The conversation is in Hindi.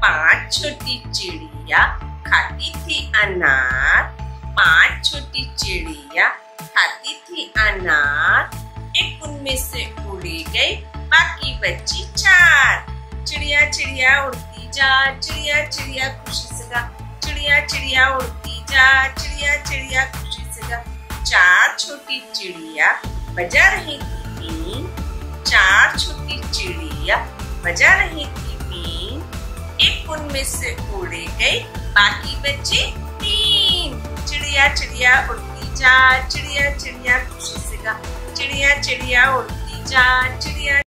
पांच छोटी चिड़िया खाती थी अनार। पांच छोटी चिड़िया खाती थी अनार। एक उनमें से उड़ी गई, बाकी बची चार। चिड़िया चिड़िया उड़ती जा, चिड़िया चिड़िया खुशी से गा। चिड़िया चिड़िया उड़ती जा, चिड़िया चिड़िया खुशी से गा। चार छोटी चिड़िया बजा रही थी बीन। चार छोटी चिड़िया बजा रही थी बीन। एक उनमें से उड़ गई, बाकी बची तीन। चिड़िया चिड़िया उड़ती जा, चिड़िया चिड़िया खुशी से गा। चिड़िया चिड़िया उड़ती जा, चिड़िया